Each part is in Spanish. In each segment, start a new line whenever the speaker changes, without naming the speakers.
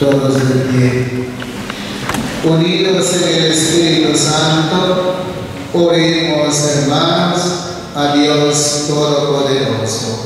Todos de pie. Unidos en el Espíritu Santo, oremos, hermanos, a Dios Todopoderoso.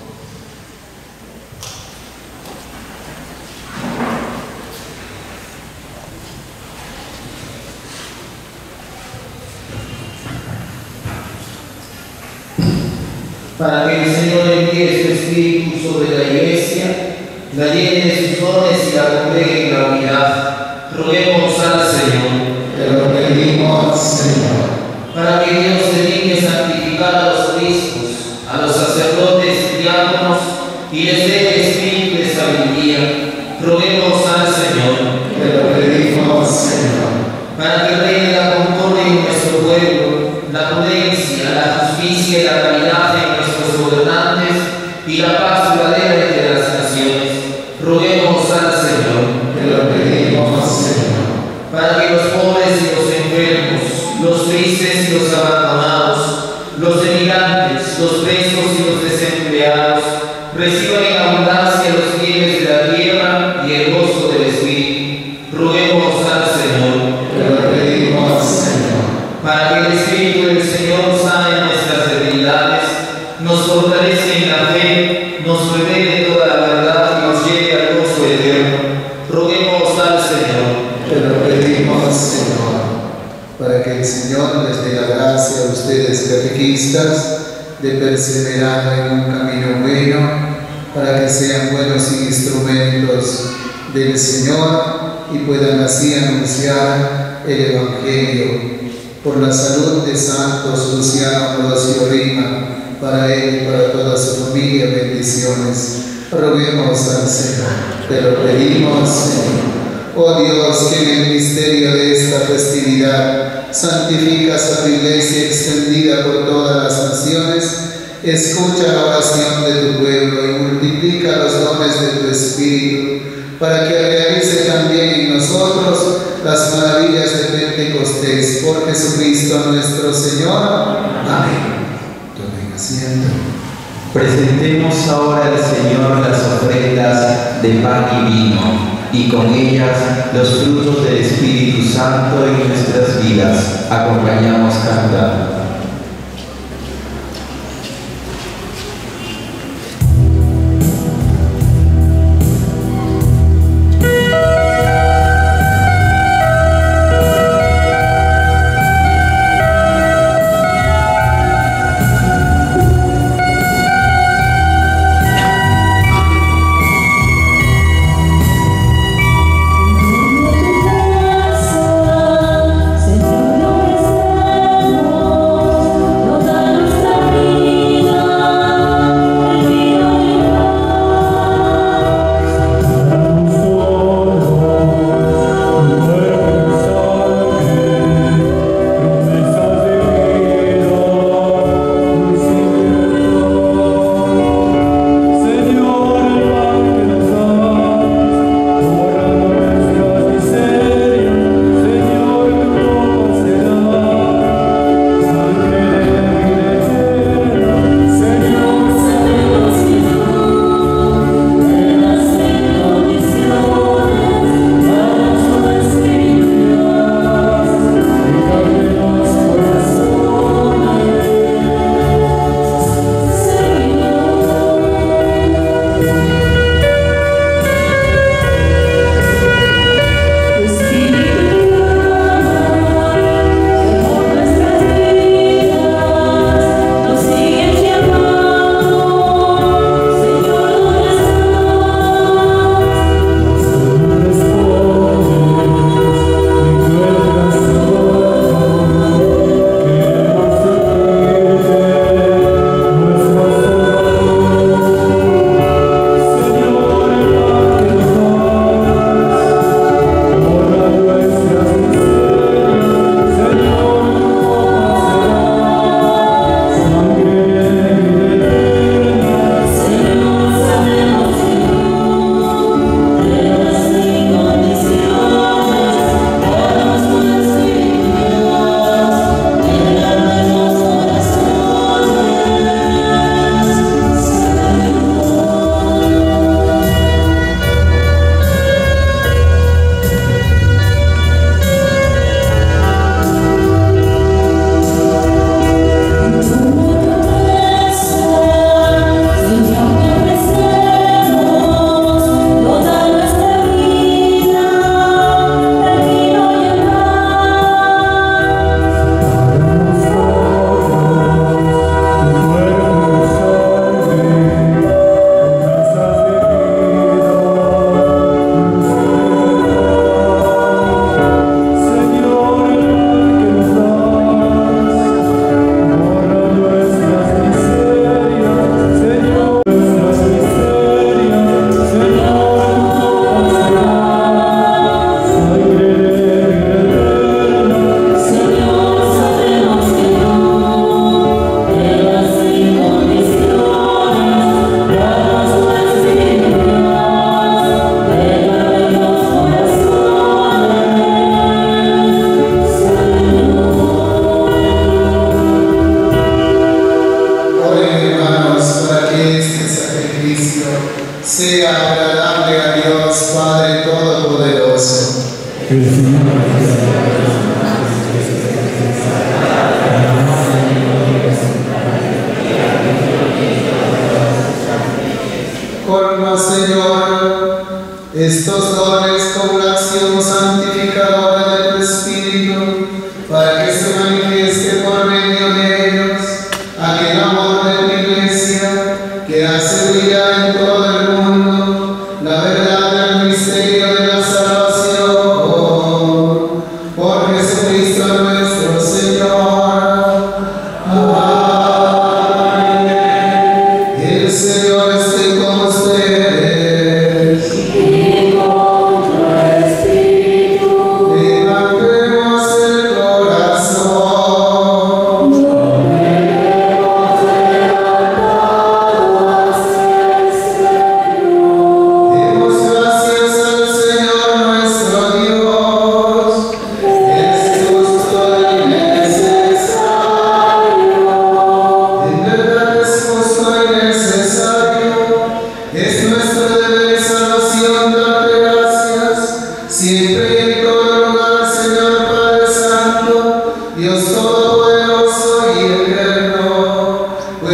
Para que el Señor envíe su Espíritu sobre la Iglesia, la llene de sus dones y la congregue en la unidad. Roguemos al Señor.
Te lo pedimos, Señor.
Para que Dios se digne santificar a los obispos, a los sacerdotes y diáconos, y les dé el espíritu de sabiduría. Roguemos al Señor.
Te lo pedimos, Señor.
Para que reine la concordia en nuestro pueblo, la prudencia, la justicia y la caridad en nuestros gobernantes, y la paz duradera entre las naciones. Roguemos al Señor.
Te lo pedimos, Señor.
Para que los pobres y los enfermos, los tristes y los abandonados, los emigrantes, los presos y los desempleados, reciban en abundancia los bienes de la tierra y el gozo del Espíritu. Roguemos al Señor.
Te lo pedimos, Señor.
Para que el Espíritu del Señor sane nuestras debilidades, nos fortalece en la fe, nos revele toda la verdad y nos lleve al gozo eterno. Roguemos al Señor.
Te lo pedimos, Señor. Para que el Señor les dé la gracia a ustedes catequistas de perseverar en un camino bueno, para que sean buenos instrumentos del Señor y puedan así anunciar el Evangelio. Por la salud de santos Luciano Ambrosio Rima, para él y para toda su familia, bendiciones. Roguemos al Señor. Te lo pedimos, Señor. Oh Dios, que en el misterio de esta festividad santificas a tu iglesia extendida por todas las naciones, escucha la oración de tu pueblo y multiplica los dones de tu Espíritu, para que realice también en nosotros las maravillas de Pentecostés. Por Jesucristo nuestro Señor. Amén. Tomen asiento.
Presentemos ahora al Señor las ofrendas de pan y vino, y con ellas los frutos del Espíritu Santo en nuestras vidas. Acompañamos cantando.
Señor,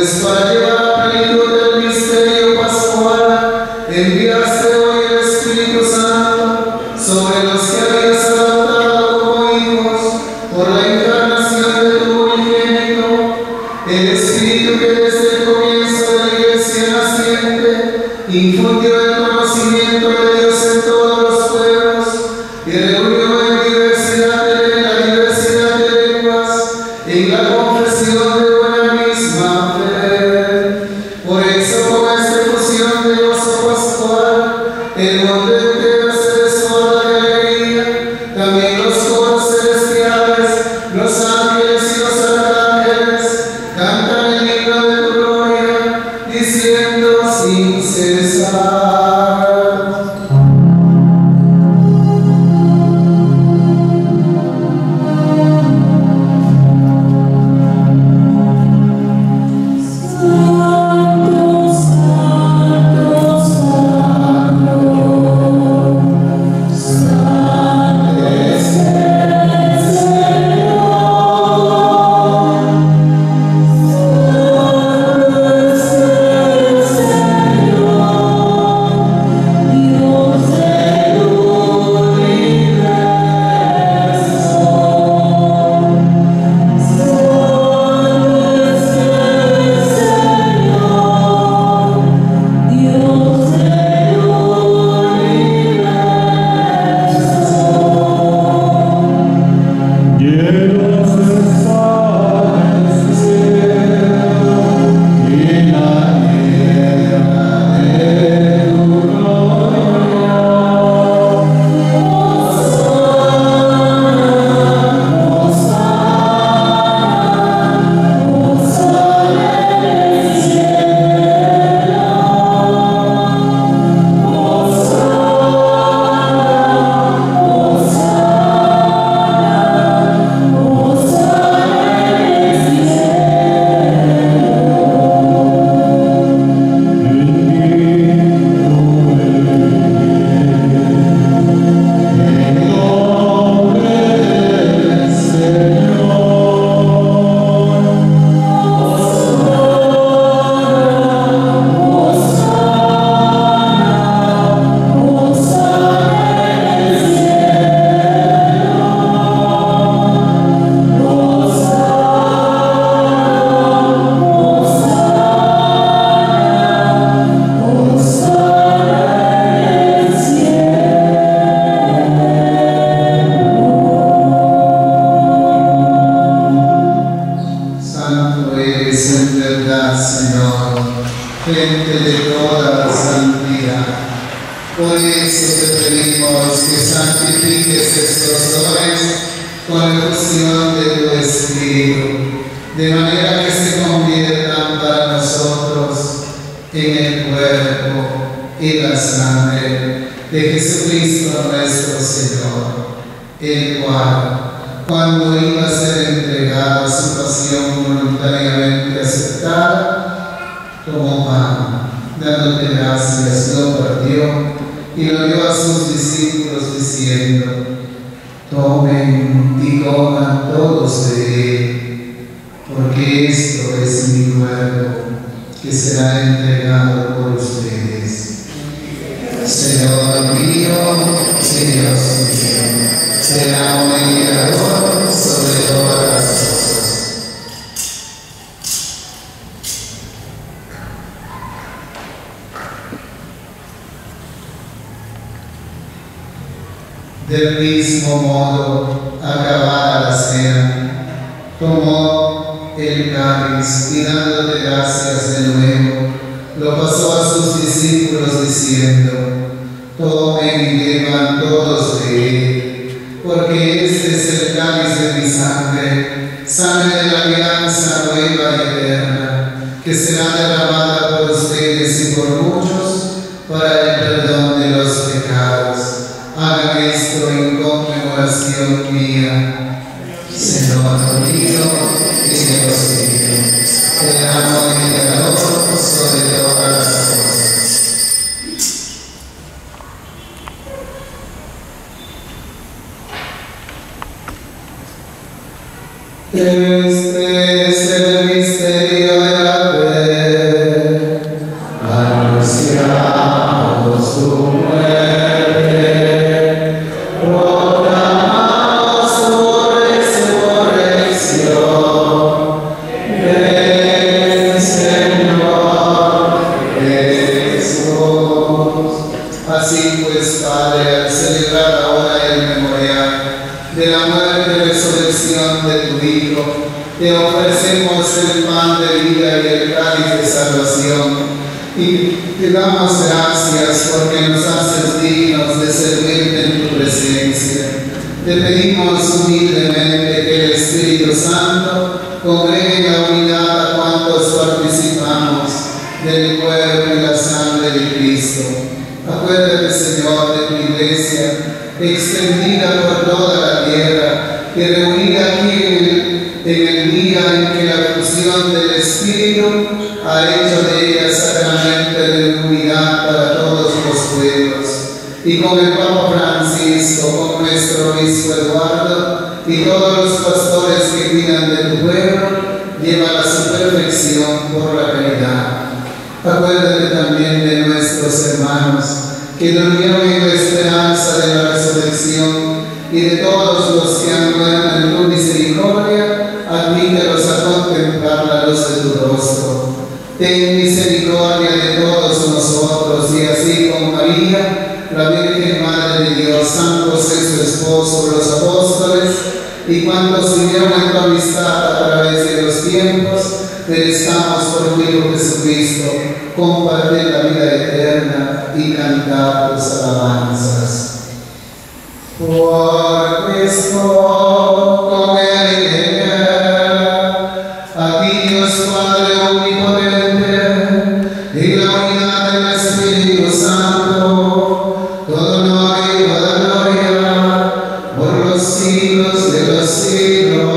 Pues para llevar a plenitud el misterio pascual, enviaste hoy el Espíritu Santo sobre los que habías adoptado como hijos por la encarnación de tu unigénito, el Espíritu que desde el comienzo de la Iglesia naciente infundió el conocimiento de Dios en todos los pueblos y reunió en la diversidad de lenguas en la confesión de una misma fe. Por eso, con esta fusión de gozo pascual, el mundo entero se desborda de alegría. También los coros celestiales, los ángeles y los arcángeles cantan el himno de tu gloria, diciendo sin cesar.
Del mismo modo, acabada la cena, tomó el cáliz y dándote gracias de nuevo, lo pasó a sus discípulos diciendo: tomen y beban todos de él, porque este es el cáliz de mi sangre, sangre de la alianza nueva y eterna, que será derramada por ustedes y por muchos para el perdón de los pecados. Hagan esto en conmemoración mía. Señor mío y Dios mío, te amo y te adoro sobre todas las cosas. Este es el misterio de la fe.
ofrecemos el pan de vida y el cáliz de salvación. Y te damos gracias porque nos haces dignos de servirte en tu presencia. Te pedimos humildemente que el Espíritu Santo congregue en la unidad a cuantos participamos del cuerpo y la sangre de Cristo. Acuérdate, Señor, de tu iglesia, extendida por toda la tierra, y reunida aquí en el día en que la fusión del Espíritu ha hecho de ella sacramento de unidad para todos los pueblos. Y con el Papa Francisco, con nuestro obispo Eduardo y todos los pastores que cuidan de tu pueblo, llévala a su perfección por la caridad. Acuérdate también de nuestros hermanos que durmieron en la esperanza de la resurrección, y de todos los que han muerto en tu misericordia, admítelos a contemplar la luz de tu rostro. Ten misericordia de todos nosotros, y así con María, la Virgen Madre de Dios, San José su esposo, los apóstoles, y cuantos vivieron en tu amistad a través de los tiempos, merezcamos por tu Hijo Jesucristo compartir la vida eterna y cantar tus alabanzas. Por Cristo, con Él y en Él, a ti Dios Padre omnipotente, y la unidad del Espíritu Santo, todo honor y toda gloria, por los siglos de los siglos.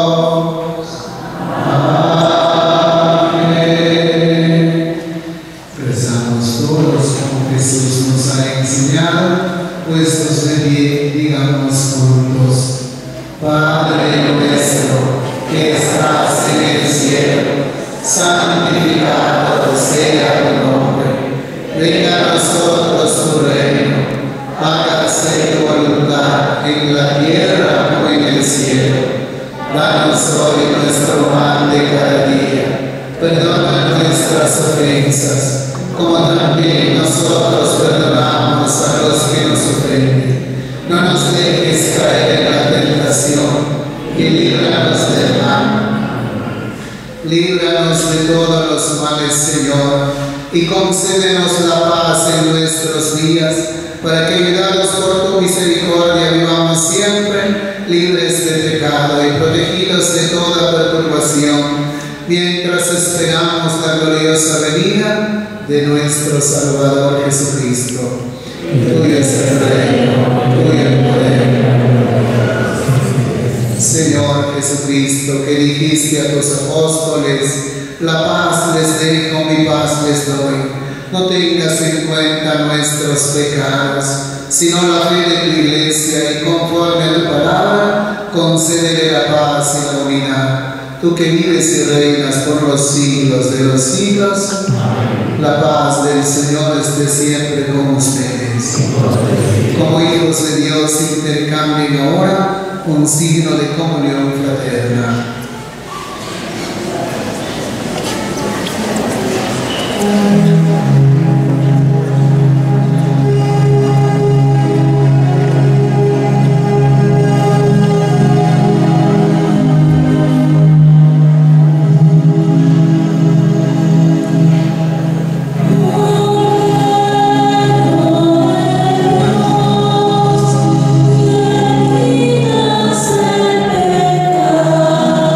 Amén. Rezamos todos como Jesús nos ha enseñado. Puestos de pie, digamos juntos: Padre nuestro que estás en el cielo, santificado sea tu nombre. Venga a nosotros tu reino. Hágase tu voluntad en la tierra como en el cielo. Danos hoy nuestro pan de cada día. Perdona nuestras ofensas, como también nosotros perdonamos a los que nos ofenden. No nos dejes caer en la tentación, y líbranos del mal. Líbranos de todos los males, Señor, y concédenos la paz en nuestros días, para que, ayudados por tu misericordia, vivamos siempre libres de pecado y protegidos de toda perturbación, mientras esperamos la gloriosa venida de nuestro Salvador Jesucristo. Tuyo es el reino, tuyo el poder. Señor Jesucristo, que dijiste a tus apóstoles: la paz les dejo, mi paz les doy. No tengas en cuenta nuestros pecados, sino la fe de tu iglesia, y conforme a tu palabra, concédele la paz y la unidad. Tú que vives y reinas por los siglos de los siglos. Amén. La paz del Señor esté siempre con ustedes. Como hijos de Dios, intercambien ahora un signo de comunión fraterna.
Gracias.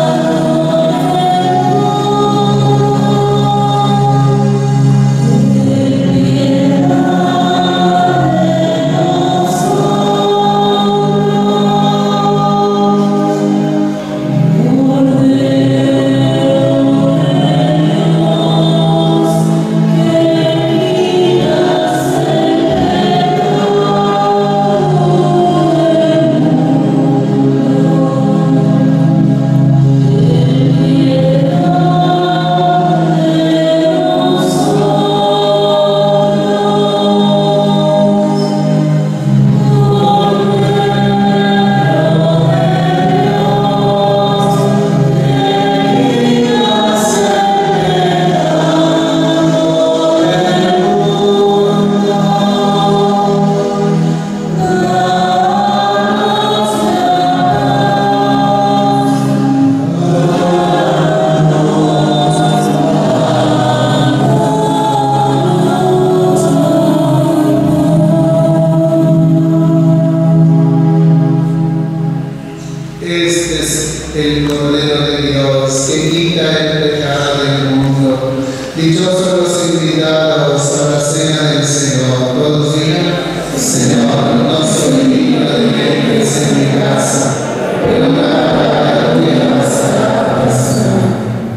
Dichosos los invitados a la cena del Señor. Todos digan: Señor, no soy digno de que entres en mi casa, pero una palabra tuya bastará para sanar.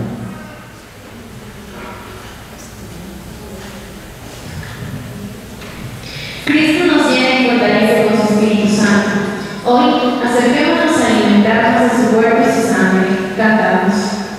Cristo nos llena y fortalece con su Espíritu Santo. Hoy, acerquémonos a alimentarnos de su cuerpo y su sangre. Cantamos.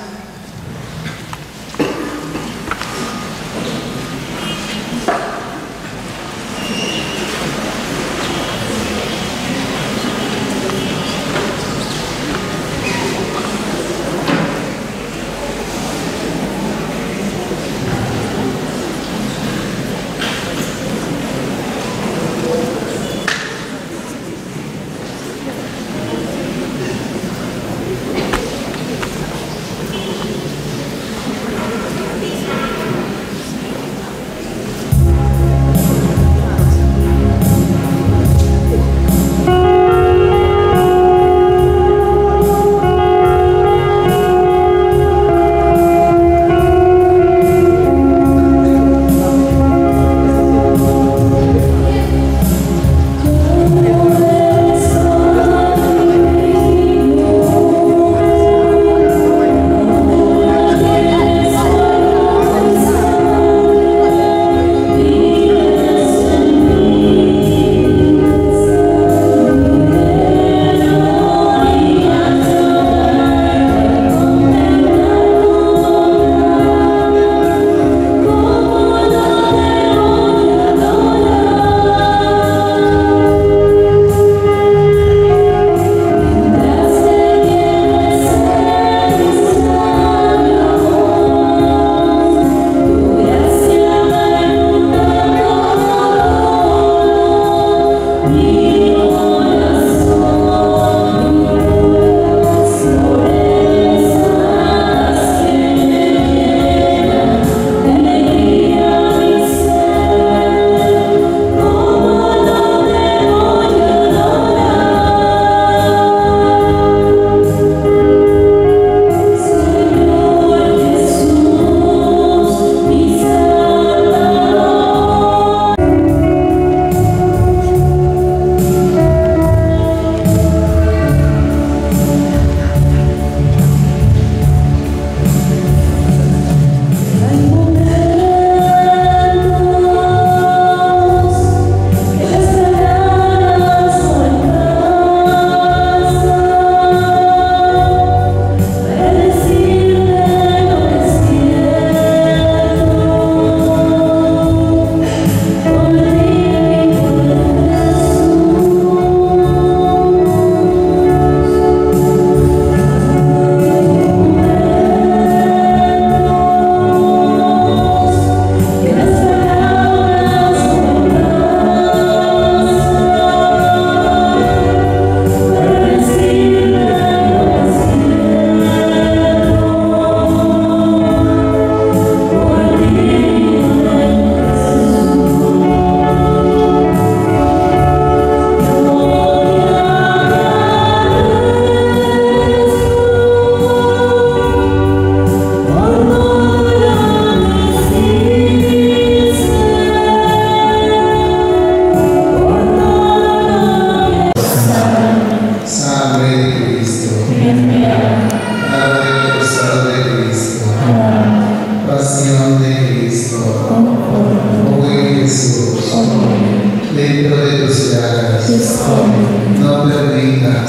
No permitas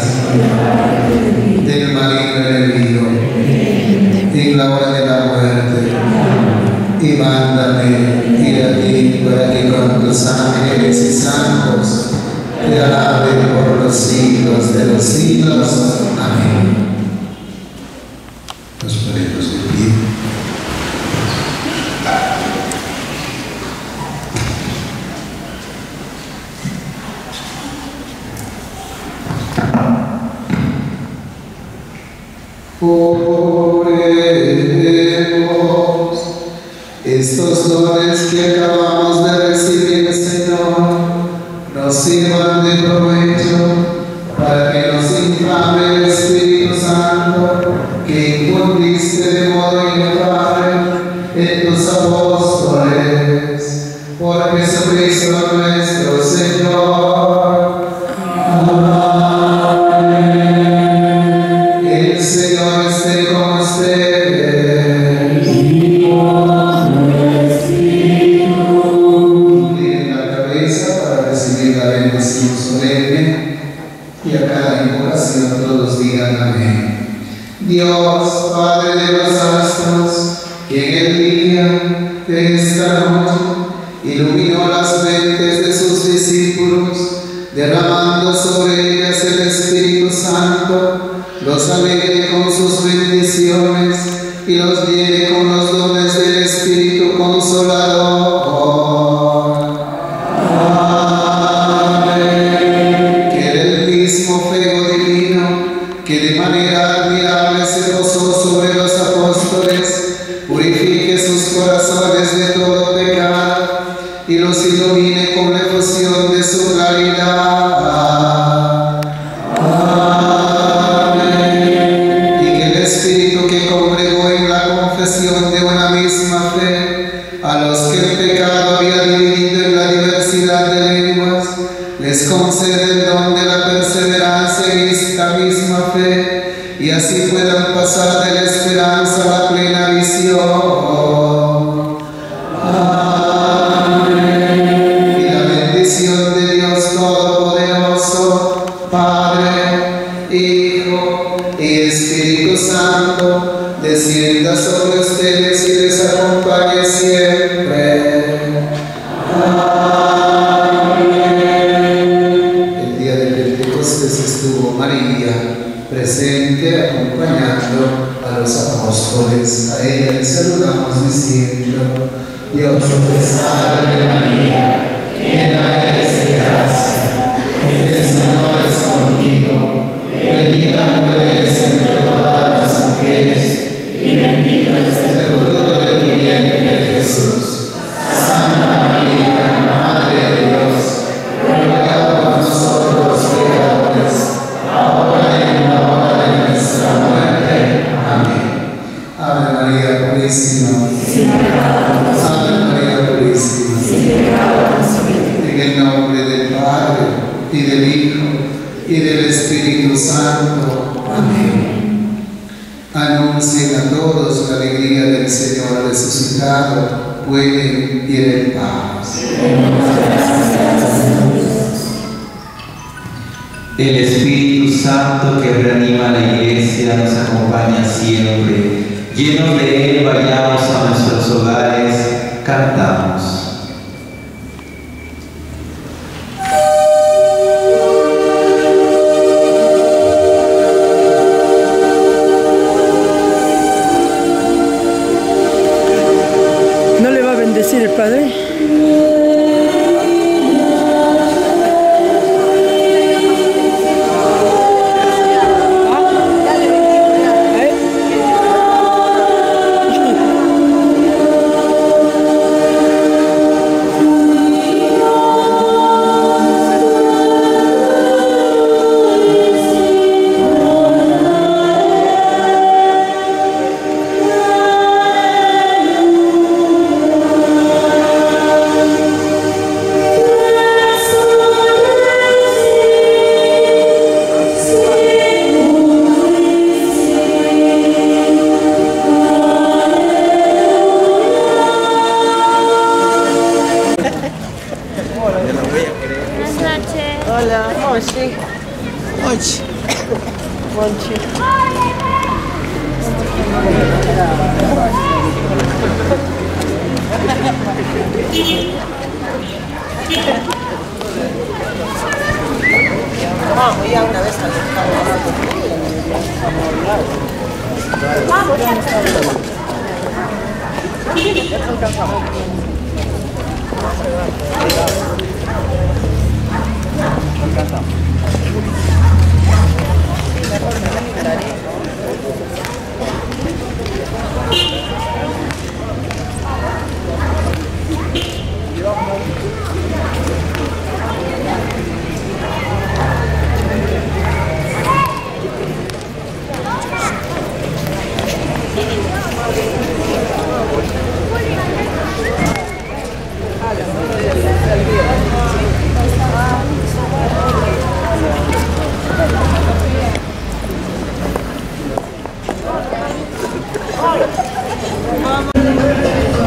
del maligno enemigo en la hora de la muerte, y mándame ir a ti para que con tus ángeles y santos te alaben por los siglos de los siglos. Amén. Nos ponemos de pie. Oremos. Estos dones que acabamos de recibir, Señor, nos sirvan de provecho para que nos inflame el Espíritu Santo que infundiste de modo inefable en tus Jesucristo nuestro Señor. El Señor esté con ustedes. Inclinen la cabeza para recibir la bendición solemne y a cada invocación todos digan amén. Dios, Padre de los astros, que en el día de esta noche iluminó las mentes de sus discípulos, derramando sobre ellas el Espíritu Santo, los alegre con sus bendiciones y los llene con los dones del Espíritu Consolador. Amén. Que del mismo fuego divino, que de manera admirable se posó sobre los apóstoles, purifique sus corazones de todo pecado y los ilumine con la efusión de su claridad. Amén. Y que el Espíritu que congregó en la confesión de una misma fe a los que el pecado había dividido en la diversidad de lenguas, les concede el don de la perseverancia en esta misma fe, y así puedan pasar de la esperanza a la plena visión. Amén. Y la bendición de Dios Todopoderoso, Padre, Hijo y Espíritu Santo, descienda sobre ustedes y les acompañe siempre. Amén. El día de Pentecostés estuvo María presente acompañando a los apóstoles. A ella les saludamos diciendo: Dios te salve María, llena eres de gracia, el Señor es contigo, bendita tú eres entre todas las mujeres, y bendito es el fruto de tu vientre Jesús. Santa María, Madre de Dios, ruega por nosotros pecadores, ahora y en la hora de nuestra muerte. Amén. Ave María Purísima, Ave María Purísima, en el nombre del Padre, y del Hijo, y del Espíritu Santo. Amén. Anuncien a todos la alegría del Señor resucitado. Pueden ir en paz.
El Espíritu Santo que reanima la Iglesia nos acompaña siempre. Llenos de Él, vayamos a nuestros hogares, cantamos.
¿No le va a bendecir el Padre? Hola, Monchi. Monchi. Monchi. Vamos, ya una vez al vamos, ya.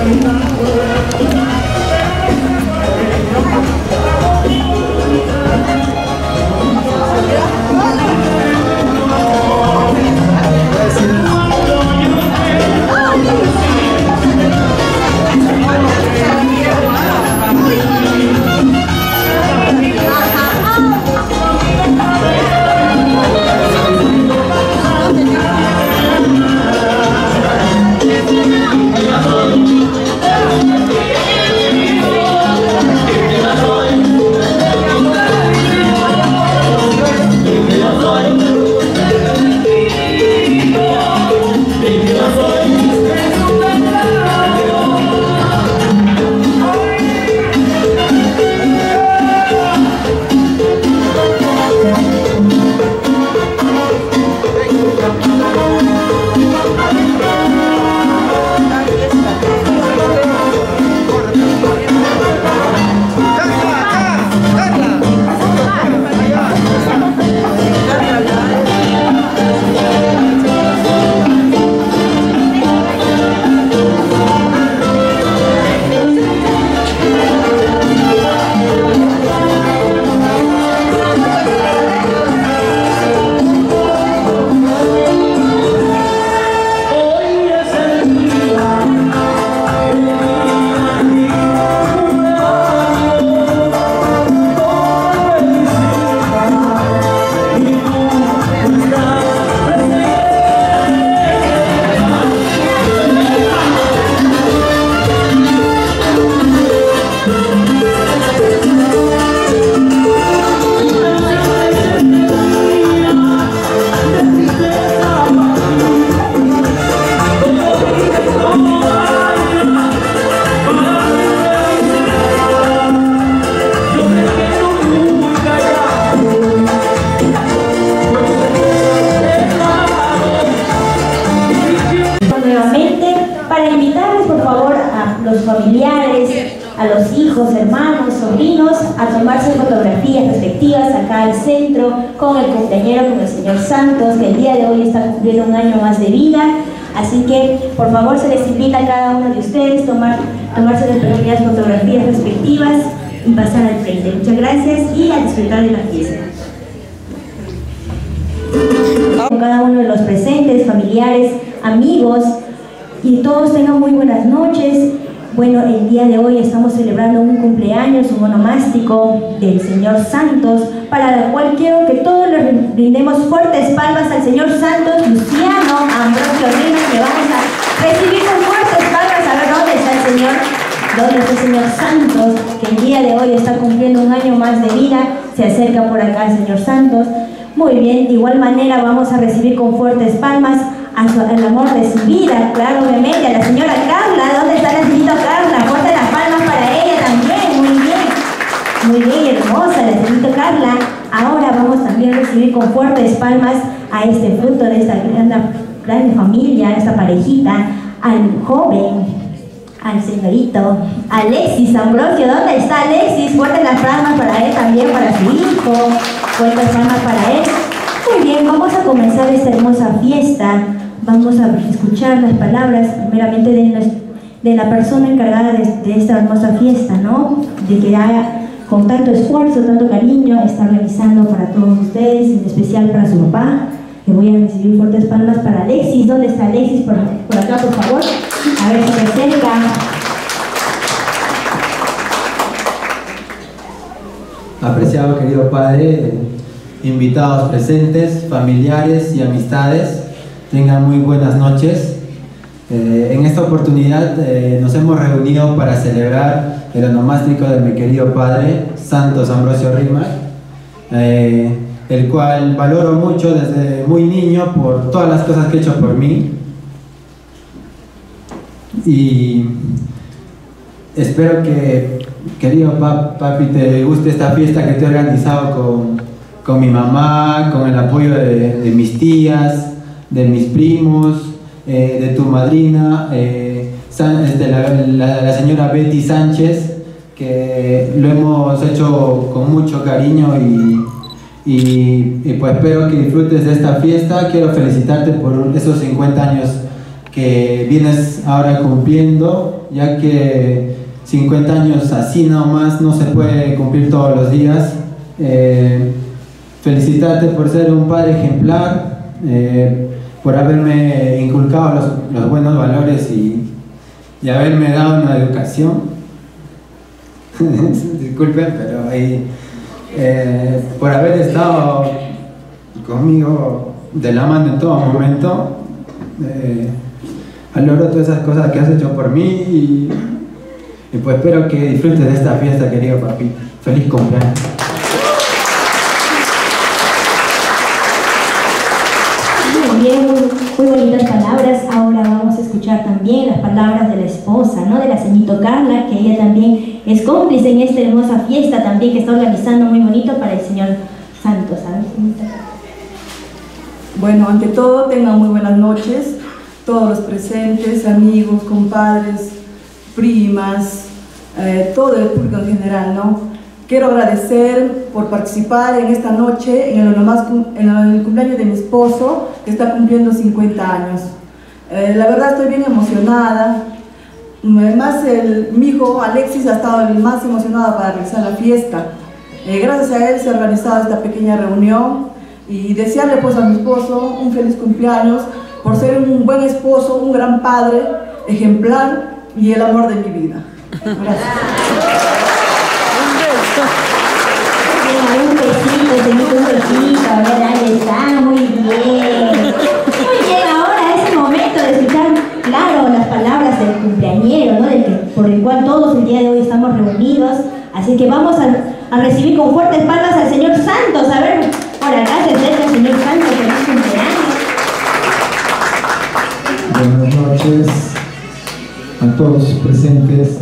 a los hijos, hermanos, sobrinos, a tomarse fotografías respectivas acá al centro con el cumpleañero, con el señor Santos, que el día de hoy está cumpliendo un año más de vida. Así que, por favor, se les invita a cada uno de ustedes tomarse las pequeñas fotografías respectivas y pasar al frente. Muchas gracias y a disfrutar de la fiesta. Con cada uno de los presentes, familiares, amigos, y todos tengan muy buenas noches. Bueno, el día de hoy estamos celebrando un cumpleaños, un onomástico del señor Santos, para la cual quiero que todos le brindemos fuertes palmas al señor Santos, Luciano Ambrosio Rimas, que vamos a recibir con fuertes palmas. A ver, ¿dónde está el señor? ¿Dónde está el señor Santos? Que el día de hoy está cumpliendo un año más de vida. Se acerca por acá el señor Santos. Muy bien, de igual manera vamos a recibir con fuertes palmas al amor de su vida, claro, obviamente, a la señora Carla. ¿Dónde está la señorita Carla? Fuerte las palmas para ella también, muy bien, hermosa la señorita Carla. Ahora vamos también a recibir con fuertes palmas a este fruto de esta gran familia, esta parejita, al joven, al señorito Alexis Ambrosio. ¿Dónde está Alexis? Fuertes las palmas para él también, para su hijo, fuertes palmas para él. Muy bien, vamos a comenzar esta hermosa fiesta. Vamos a escuchar las palabras primeramente de la persona encargada de esta hermosa fiesta, ¿no? De que con tanto esfuerzo, tanto cariño, está realizando para todos ustedes, en especial para su papá. Que voy a recibir fuertes palmas para Alexis. ¿Dónde está Alexis? Por acá, por favor. A ver si se acerca.
Apreciado querido padre, invitados presentes, familiares y amistades, tengan muy buenas noches. En esta oportunidad nos hemos reunido para celebrar el onomástico de mi querido padre, Santos Ambrosio Rimas, el cual valoro mucho desde muy niño por todas las cosas que ha hecho por mí. Y espero que, querido papi, te guste esta fiesta que te he organizado con mi mamá, con el apoyo de mis tías, de mis primos, de tu madrina, la señora Betty Sánchez, que lo hemos hecho con mucho cariño y pues espero que disfrutes de esta fiesta. Quiero felicitarte por esos 50 años
que vienes ahora cumpliendo, ya que 50 años así nomás no se puede cumplir todos los días. Felicitarte por ser un padre ejemplar, por haberme inculcado los buenos valores y haberme dado una educación. Disculpen, pero ahí, por haber estado conmigo de la mano en todo momento, valoro todas esas cosas que has hecho por mí y pues espero que disfrutes de esta fiesta, querido papi. Feliz cumpleaños.
Muy bien, muy bonitas palabras. Ahora vamos a escuchar también las palabras de la esposa, ¿no? De la señorita Carla, que ella también es cómplice en esta hermosa fiesta también que está organizando muy bonito para el Señor Santo, ¿sabes?
Bueno, ante todo, tengan muy buenas noches, todos los presentes, amigos, compadres, primas, todo el público en general, ¿no? Quiero agradecer por participar en esta noche en el cumpleaños de mi esposo, que está cumpliendo 50 años. La verdad estoy bien emocionada. Además, mi hijo Alexis ha estado el más emocionado para realizar la fiesta. Gracias a él se ha organizado esta pequeña reunión y desearle pues a mi esposo un feliz cumpleaños por ser un buen esposo, un gran padre, ejemplar y el amor de mi vida. Gracias.
Un besito, a ver, ahí está, muy bien. Muy bien, ahora es el momento de escuchar, claro, las palabras del cumpleañero, ¿no? Por el cual todos el día de hoy estamos reunidos. Así que vamos a recibir con fuertes palmas al Señor Santos. A ver, por acá se acerca el Señor Santos, feliz cumpleaños.
Buenas noches a todos presentes.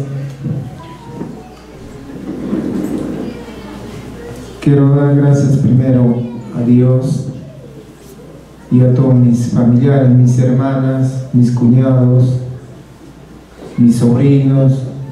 Quiero dar gracias primero a Dios y a todos mis familiares, mis hermanas, mis cuñados, mis sobrinos,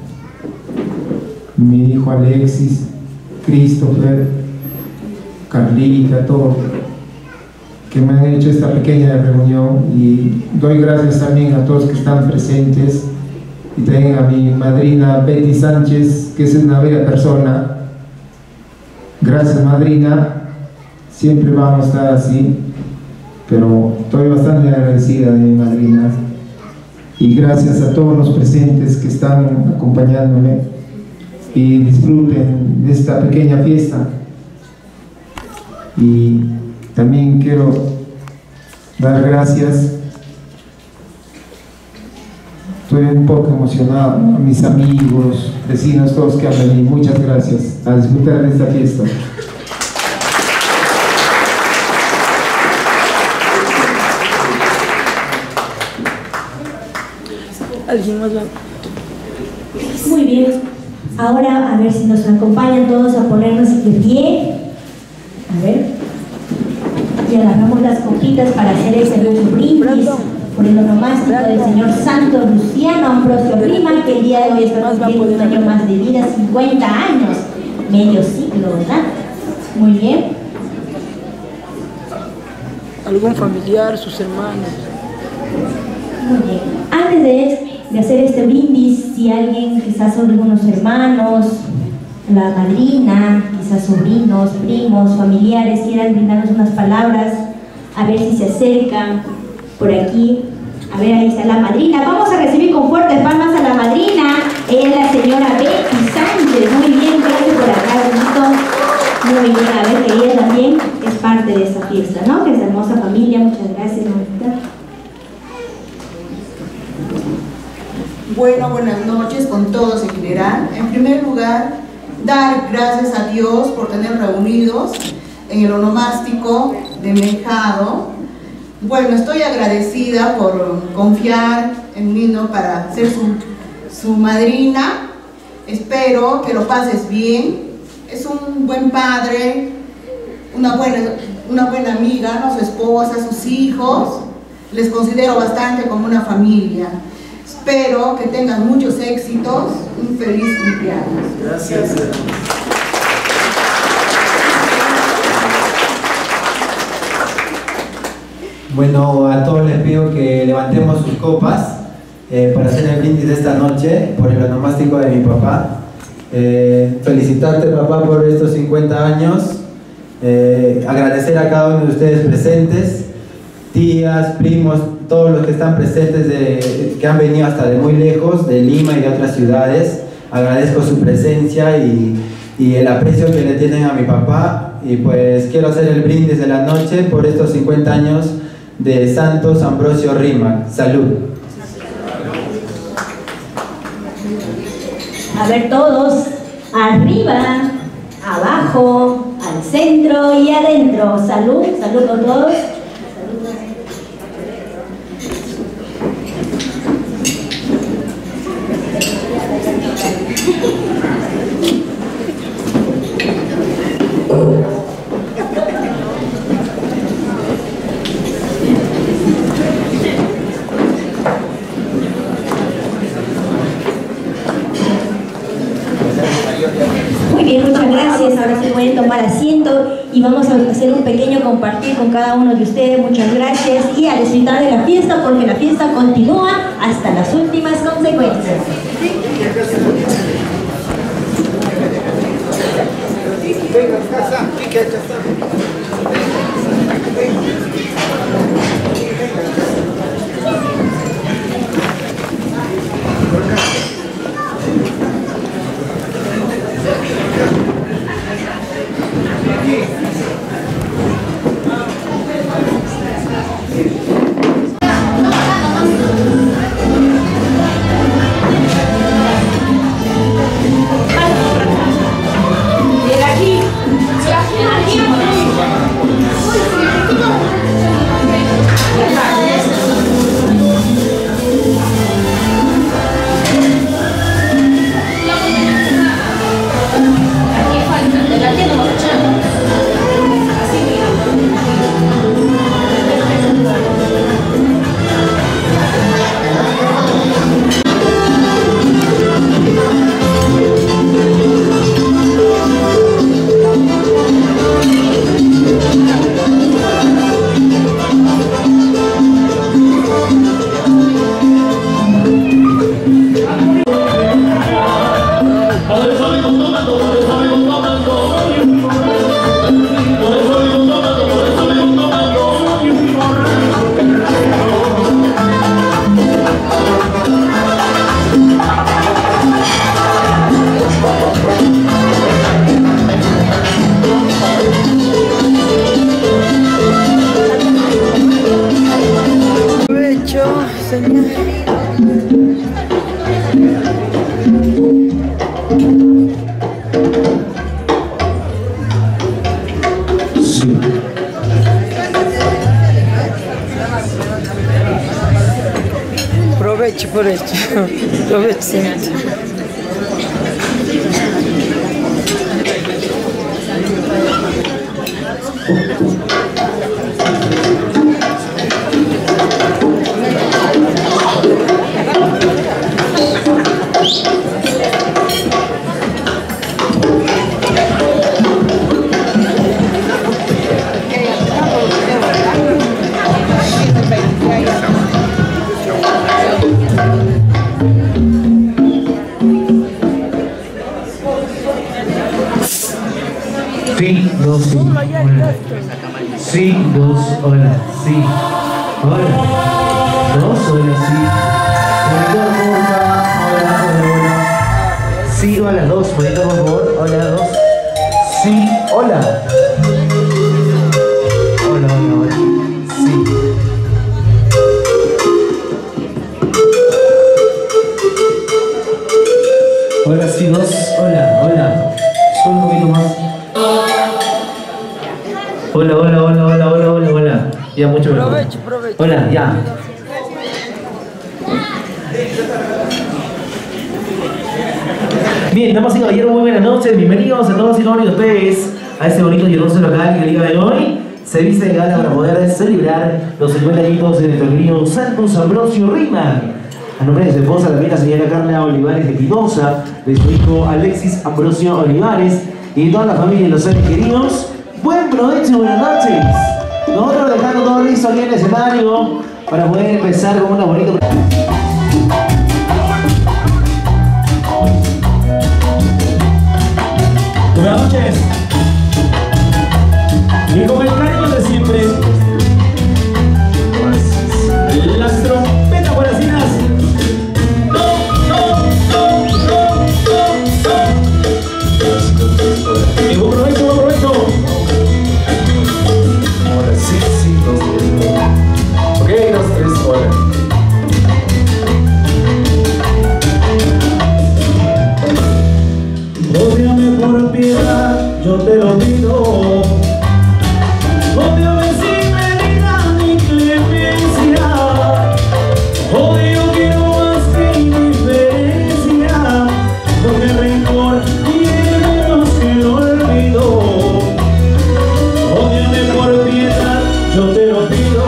mi hijo Alexis, Christopher, Carlita, todos que me han hecho esta pequeña reunión, y doy gracias también a todos que están presentes y también a mi madrina Betty Sánchez, que es una bella persona. Gracias, madrina, siempre vamos a estar así, pero estoy bastante agradecida de mi madrina, y gracias a todos los presentes que están acompañándome, y disfruten de esta pequeña fiesta. Y también quiero dar gracias, estoy un poco emocionado, a mis amigos, vecinos, todos que han venido, muchas gracias, a disfrutar de esta fiesta.
¿Alguien más va?
Muy bien, ahora a ver si nos acompañan todos a ponernos de pie. A ver, y agarramos las copitas para hacer ese brindis por el onomástico del Señor Santo Luciano Ambrosio Prima, que el día de hoy está cumpliendo un año más de vida, 50 años, medio siglo, ¿verdad? Muy bien.
¿Algún familiar, sus hermanos?
Muy bien. Antes de hacer este brindis, si alguien, quizás son algunos hermanos, la madrina, quizás sobrinos, primos, familiares, quieran brindarnos unas palabras, a ver si se acercan por aquí. A ver, ahí está la madrina. Vamos a recibir con fuertes palmas a la madrina. Ella es la señora Betty Sánchez. Muy bien, gracias por acá, bonito. Muy bien, a ver, que ella también es parte de esta fiesta, ¿no? Que es de hermosa familia. Muchas gracias, mamita.
Bueno, buenas noches con todos en general. En primer lugar, dar gracias a Dios por tener reunidos en el onomástico de Mejado. Bueno, estoy agradecida por confiar en mí, ¿no?, para ser su madrina. Espero que lo pases bien. Es un buen padre, una buena amiga, ¿no?, su esposa, sus hijos. Les considero bastante como una familia. Espero que tengan muchos éxitos. Un feliz cumpleaños.
Gracias.
Bueno, a todos les pido que levantemos sus copas para hacer el brindis de esta noche por el onomástico de mi papá. Felicitarte, papá, por estos 50 años. Agradecer a cada uno de ustedes presentes, tías, primos, todos los que están presentes, que han venido hasta de muy lejos, de Lima y de otras ciudades. Agradezco su presencia y el aprecio que le tienen a mi papá. Y pues quiero hacer el brindis de la noche por estos 50 años de Santos Ambrosio Rímac. Salud.
A ver todos, arriba, abajo, al centro y adentro. Salud, salud con todos. Muy bien, muchas gracias. Ahora se pueden tomar asiento y vamos a hacer un pequeño compartir con cada uno de ustedes. Muchas gracias y a disfrutar de la fiesta, porque la fiesta continúa hasta las últimas consecuencias.
Provecho por esto. Provecho, señor.
Sí, dos, sí, hola. Sí, dos, hola, sí. Hola. Dos, hola, sí. Monitor, hola, hola. Sí, hola, dos, monitor, por favor. Hola, dos. Sí, hola. Hola, hola, hola. Sí. Hola, sí, dos, hola, hola. Solo un poquito más. Hola, hola, hola, hola, hola, hola, hola. Ya, mucho mejor.
Provecho, provecho.
Hola, ya. Bien, damas y caballeros, muy buenas noches. Bienvenidos a todos y cada uno de ustedes a este bonito y hermoso local que el día de hoy se viste de gala para poder celebrar los 50 añitos de nuestro querido Santos Ambrosio Rímac. A nombre de su esposa, también la señora Carla Olivares de Pidosa, de su hijo Alexis Ambrosio Olivares y de toda la familia de los seres queridos. Buen provecho, buenas noches.
Nosotros dejando todo listo aquí en el escenario para poder empezar con una bonita...
Buenas noches. Y con el cariño de siempre, las trompetas guaracinas. Y buen provecho, buen provecho. Ahora sí, sí, ok, 2, 3, hola. Ódiame por piedad, yo te lo pido. Ódiame sin medida ni clemencia. Odio quiero más que indiferencia. Porque el rencor tiene menos que el olvido. Ódiame por piedad, yo te lo pido.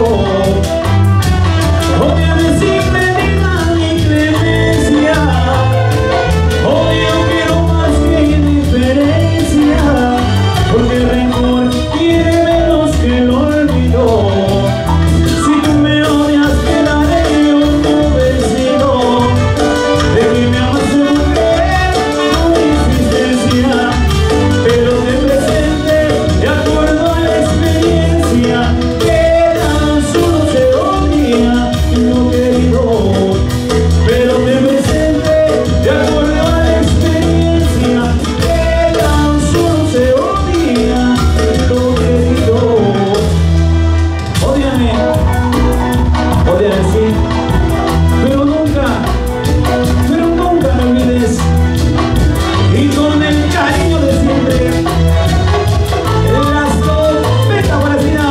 Ódiame sin medida ni clemencia. Odio quiero más que indiferencia. Porque el rencor tiene menos que el olvido. Si tú me odias, quedaré un convencido de que me amas con insistencia. Pero de presente, de acuerdo a la experiencia, que tan solo se odia lo querido. Pero de presente, de acuerdo a la experiencia, que tan solo se odia lo querido. Ódiame, ódiame sí, pero nunca me olvides. Y con el cariño de siempre, las trompetas guaracinas.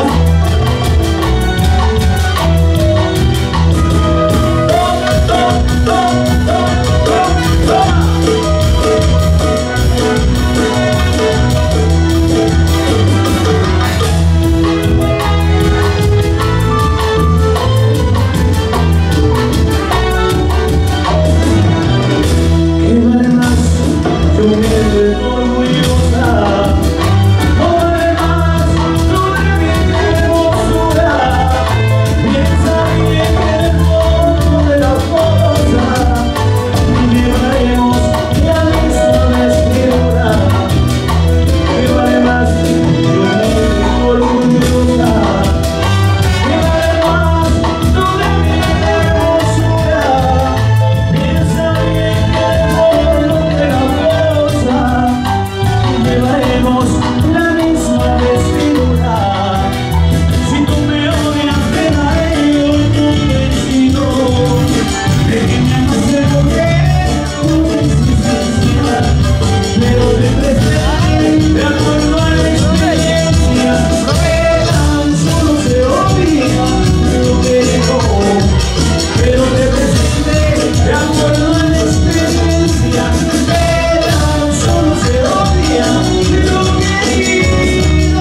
¿Qué vale más que humilde orgullosa? No vale más tu débil hermosura. Piensa bien en el fondo de la fosa y llevaremos la misma vestidura. ¿Qué vale más que humilde orgullosa? ¿Qué vale más tu débil hermosura? Piensa bien en el fondo de la fosa y llevaremos la misma vestidura. Si tú me odias, quedaré yo convencido de que me amas con insistencia. Pero de presente, de acuerdo a la experiencia, que tan solo se olvida lo que dijo. Pero de presente, de acuerdo a la experiencia, que tan solo se odia lo querido.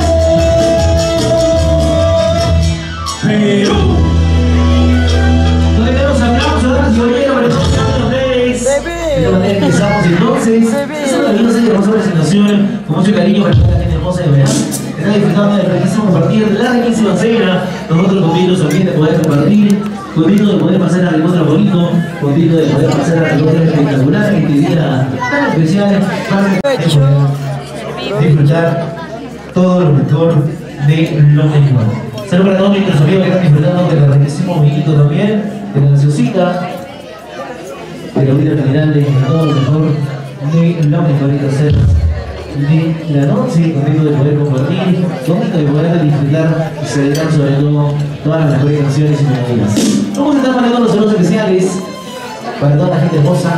Perú. Los aplausos, damas y caballeros, para todos ustedes. De esta manera empezamos entonces. Esta maravillosa y hermosa presentación, con mucho cariño para toda la gente hermosa de Verán. Están disfrutando del riquísimo compartir de la riquísima cena. Nosotros contentos también de poder compartir, contentos de poder pasar algo otro bonito, contentos de poder pasar algo otro espectacular en este día tan especial, para disfrutar todo lo mejor de lo mejor. Saludos para todos nuestros amigos que están disfrutando del riquísimo vinito también, de la gaseosita, de la vida general, de todo lo mejor de lo mejor de la noche, contento de poder compartir, contento de poder disfrutar y celebrar sobre todo todas las mejores canciones y melodías. Vamos a estar mandando los saludos especiales para toda la gente hermosa.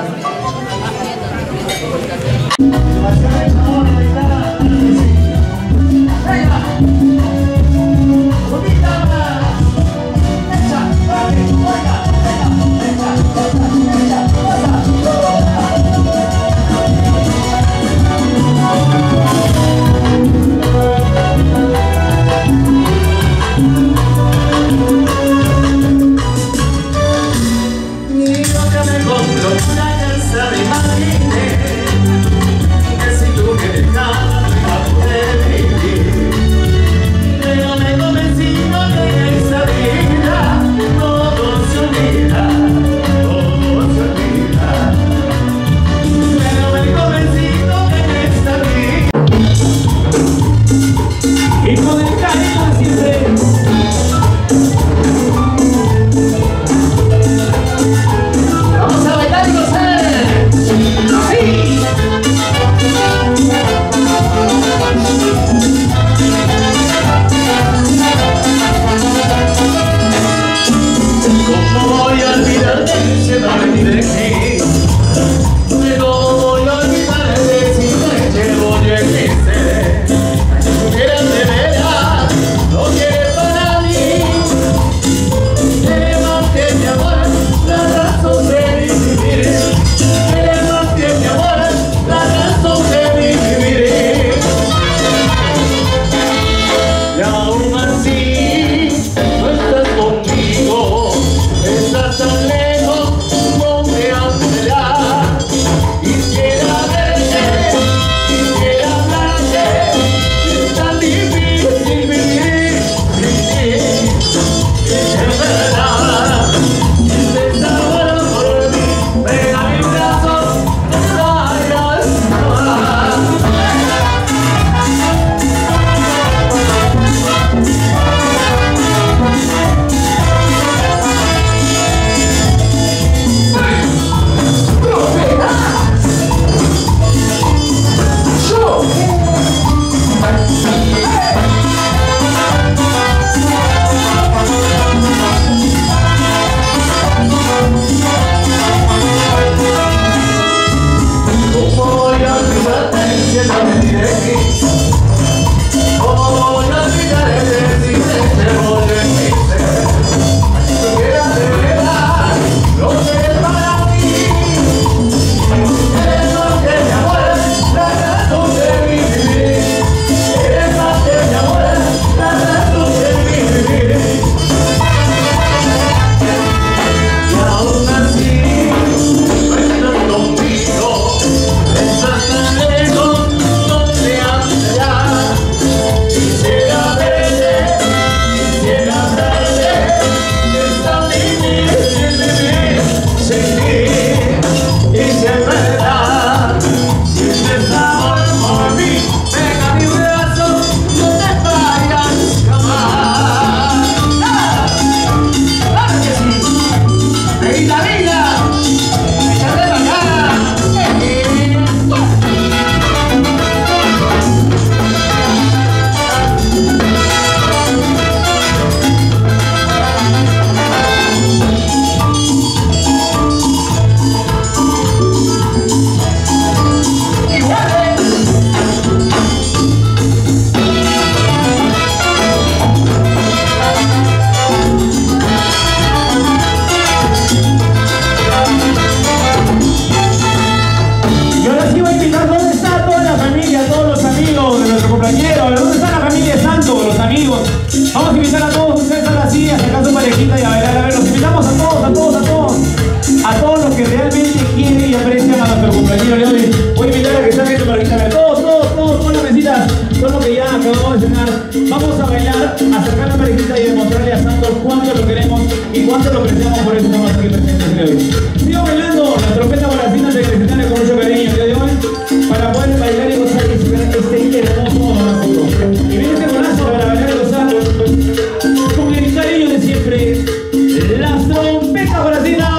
compañero. A ver, ¿dónde está la familia Santos, los amigos? Vamos a invitar a todos ustedes a la silla, a sacar su parejita y a bailar. A ver, los invitamos a todos, a todos, a todos. A todos los que realmente quieren y aprecian a nuestro compañero de hoy. Voy a invitar a que saquen su parejita. A ver, todos, con las mesitas, todos los que ya acabamos de cenar. Vamos a bailar, a sacar la parejita y demostrarle a Santos cuánto lo queremos y cuánto lo apreciamos, por eso estamos aquí presentes el día de hoy. Sigo bailando la trompeta borracina de Cristina con mucho cariño el día de hoy, para poder bailar y gozar y subir este hermoso monomástico. Y viene este golazo para bailar y gozar con el cariño de siempre, las trompetas borracinas.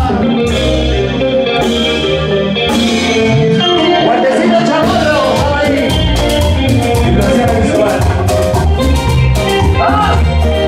¡Guardecito Chamorro! ¡Vamos ahí! Gracias, visual. ¡Vamos!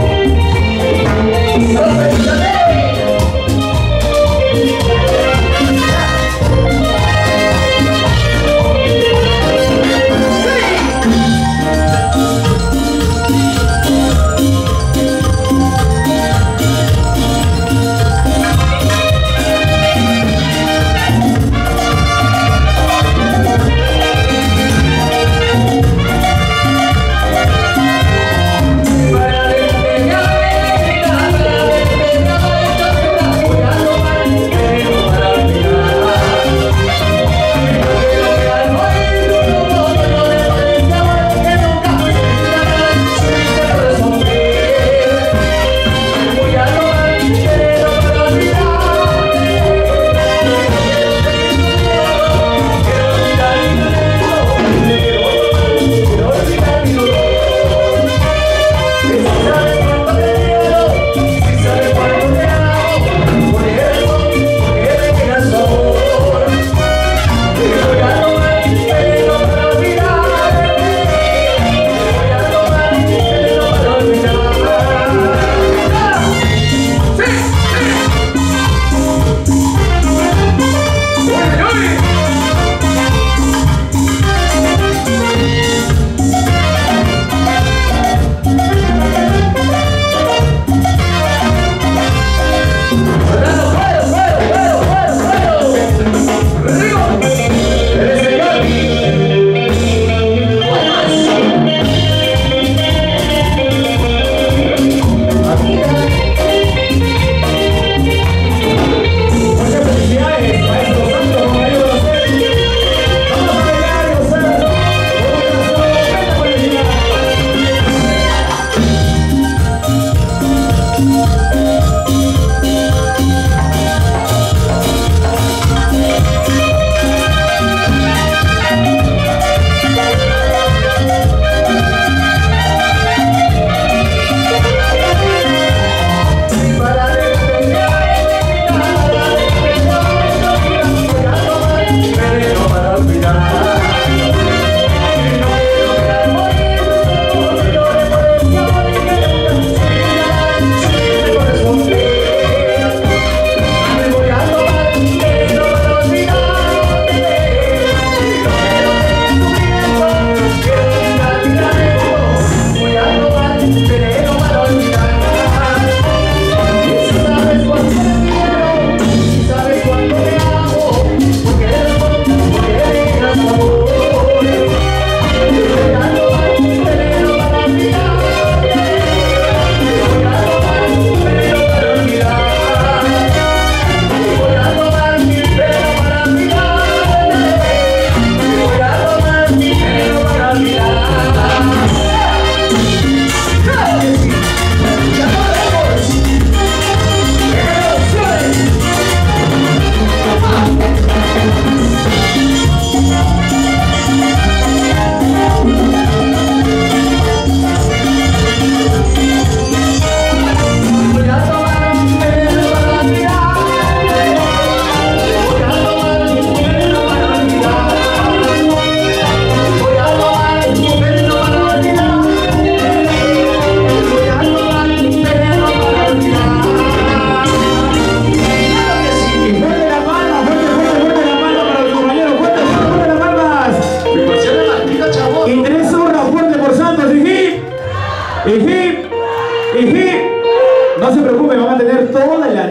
No se preocupe, vamos a tener toda la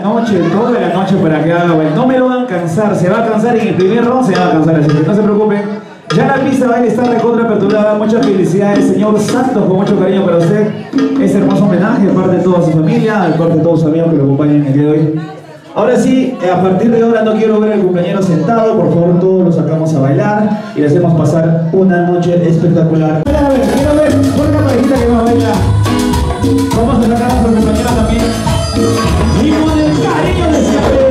noche para que haga baile. No me lo van a cansar, se va a cansar en el primer round, se va a cansar, así que no se preocupen. Ya la pista de baile está recontra aperturada. Muchas felicidades, señor Santos, con mucho cariño para usted. Este hermoso homenaje, de parte de toda su familia, de parte de todos sus amigos que lo acompañan el día de hoy. Ahora sí, a partir de ahora no quiero ver al cumpleañero sentado. Por favor, todos lo sacamos a bailar y le hacemos pasar una noche espectacular. Quiero ver, por una parejita que va a bailar. Vamos a sacar a nuestro compañero también. Y con el cariño de siempre.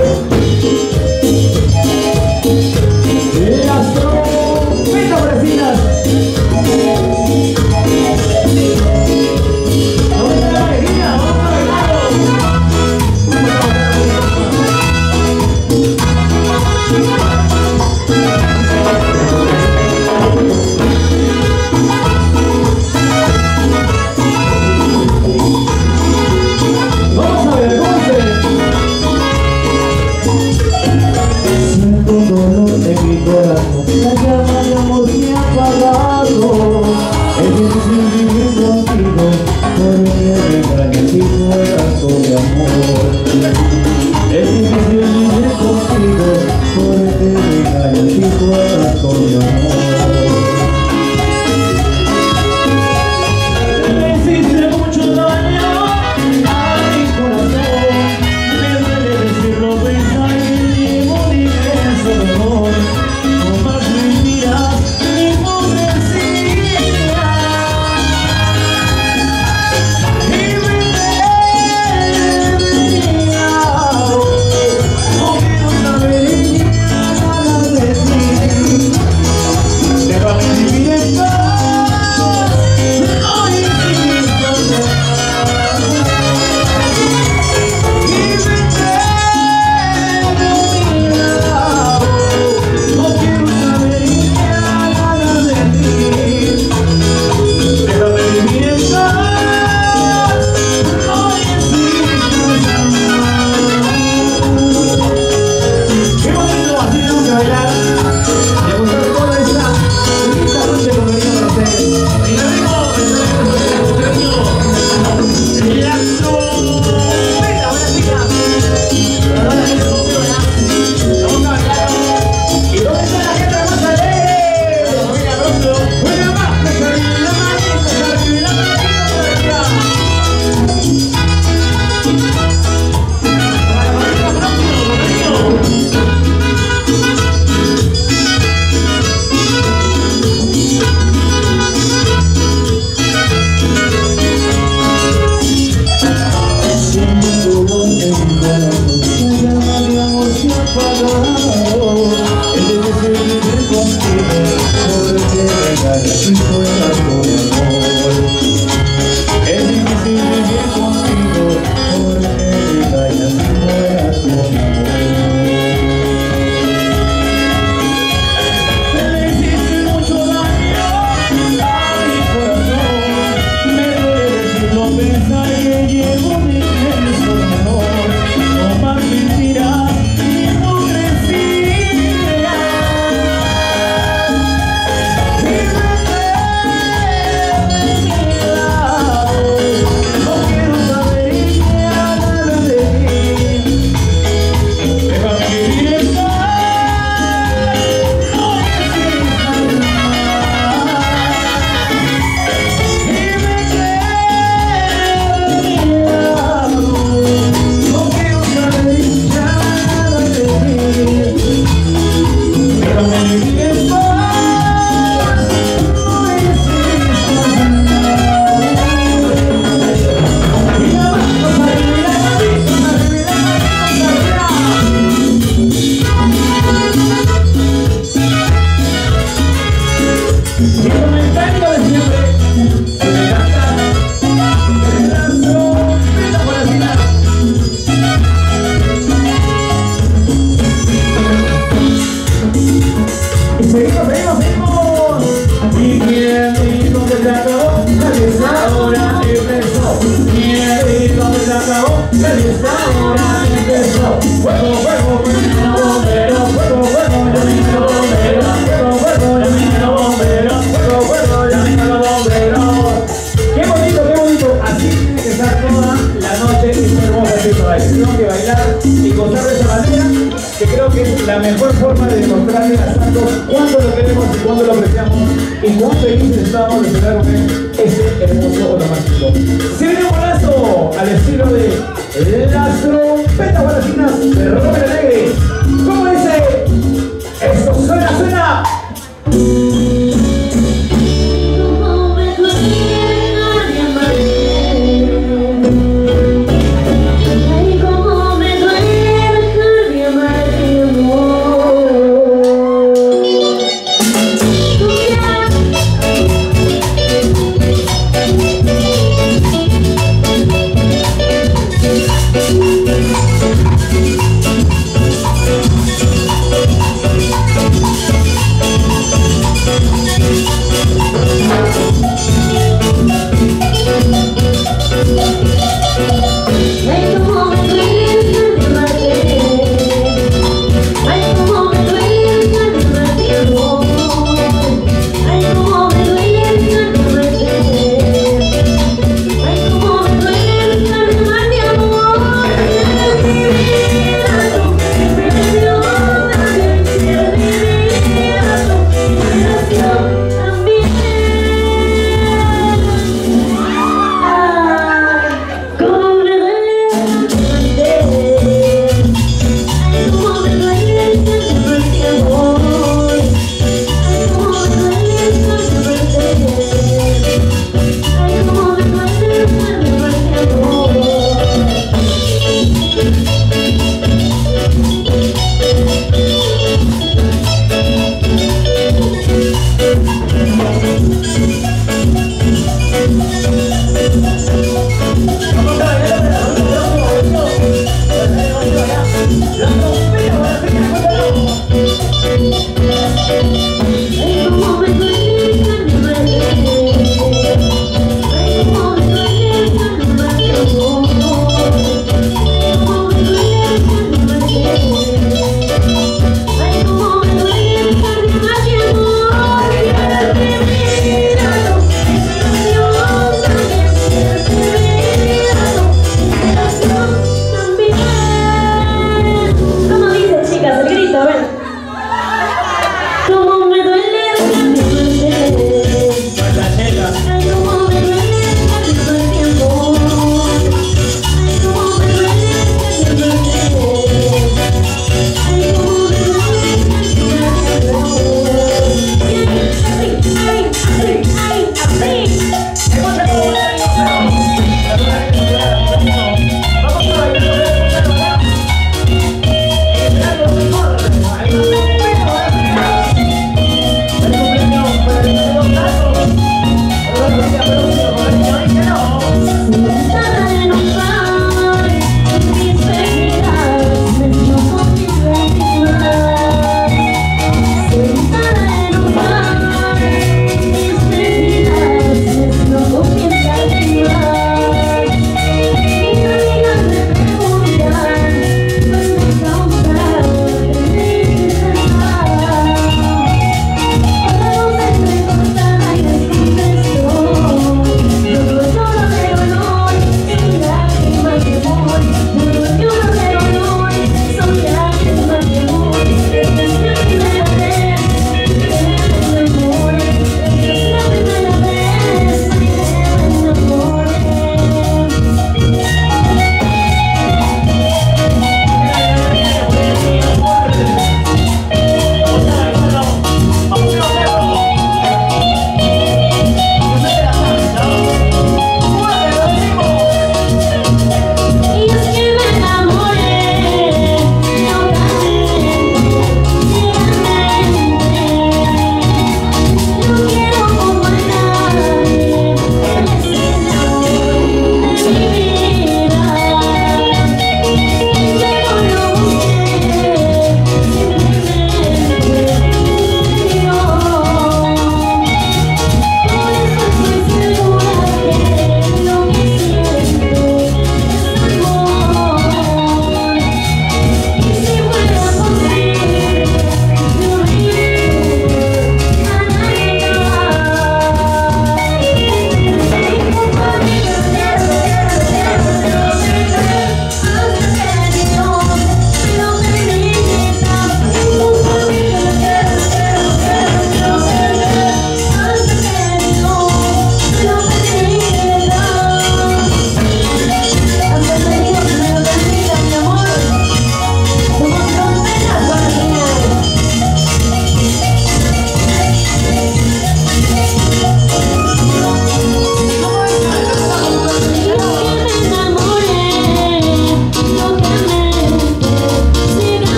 Las trompetas brasileñas. ¿Dónde está la alegría? Vamos a bailarlo. Vamos a ver, ¿cómo se? Siento dolor en mi corazón, la llama de amor se ha apagado. Es difícil vivir contigo, porque me engañas si fueras todo amor. Es difícil vivir contigo, porque me engañas si fueras todo amor. Me hiciste mucho daño a mi corazón, me duele decirlo, pensar que llevo un inmenso dolor. No más mentiras ni hipocresía. Y me no quiero saber nada de ti. Déjame vivir en paz, no insisto más. Y me no quiero saber nada de ti. Déjame vivir en paz, no insistas más. Qué bonito así tenemos que bailar. Me gustó toda esta noche con el niño para ustedes. Mi amigo, la trompeta, buenas chicas. Vamos a bailar. ¿Y dónde está la gente más alegre? Venga, pronto. Buena más, que salga la manita por allá. Para la manita rápido, siento dolor en mi corazón, la llama de amor se ha apagado. Es difícil vivir contigo, porque me engañas si fueras por amor. Es difícil vivir contigo, porque me engañas si fueras por amor. Me hiciste mucho daño a mi corazón, me duele decirlo, pensar que llevo un inmenso dolor. No más mentiras ni hipocresía. Y me no quiero saber nada de ti. Déjame vivir en paz, no insistas más. Y me no quiero saber nada de ti. Déjame vivir en paz, no insistas más. Y la manos arriba, la manitos arriba, la manitos arriba. Y el comentario de siempre, que me encanta, es la trompeta por el final. forma de demostrarle a Santos cuánto lo queremos y cuánto lo apreciamos y cuán felices estamos de tener este hermoso onomástico. Se viene un golazo al estilo de las trompetas guarachinas de Robert Alegre.